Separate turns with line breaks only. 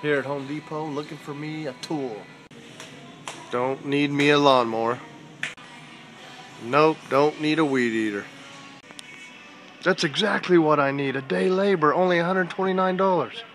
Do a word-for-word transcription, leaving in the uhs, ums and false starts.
Here at Home Depot looking for me a tool. Don't need me a lawnmower. Nope, don't need a weed eater. That's exactly what I need. A day labor, only one hundred twenty-nine dollars.